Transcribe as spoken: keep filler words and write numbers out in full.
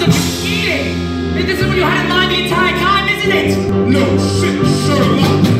look, it's eating. This is what you had in mind the entire time, isn't it? No shit, Sherlock.